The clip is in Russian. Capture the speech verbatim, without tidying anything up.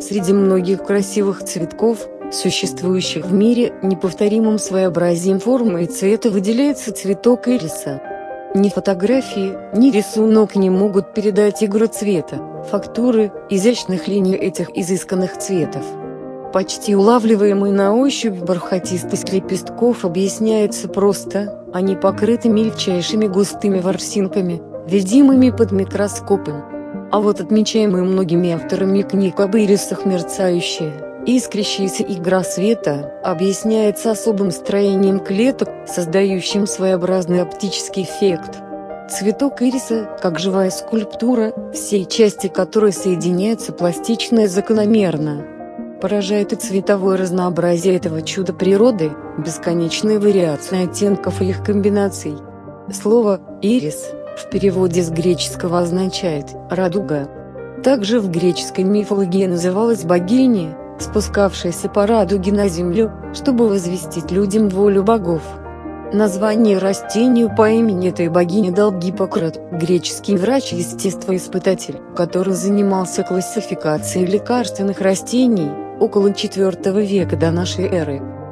Среди многих красивых цветков, существующих в мире, неповторимым своеобразием формы и цвета выделяется цветок ириса. Ни фотографии, ни рисунок не могут передать игру цвета, фактуры, изящных линий этих изысканных цветов. Почти улавливаемый на ощупь бархатистость лепестков объясняется просто: они покрыты мельчайшими густыми ворсинками, видимыми под микроскопом. А вот отмечаемая многими авторами книг об ирисах мерцающая, искрящаяся игра света, объясняется особым строением клеток, создающим своеобразный оптический эффект. Цветок ириса, как живая скульптура, все части которой соединяются пластично и закономерно. Поражает и цветовое разнообразие этого чуда природы, бесконечные вариации оттенков и их комбинаций. Слово «ирис» в переводе с греческого означает «радуга». Также в греческой мифологии называлась богиня, спускавшаяся по радуге на землю, чтобы возвестить людям волю богов. Название растению по имени этой богини дал Гиппократ, греческий врач-естествоиспытатель, который занимался классификацией лекарственных растений, около четвёртого века до нашей эры.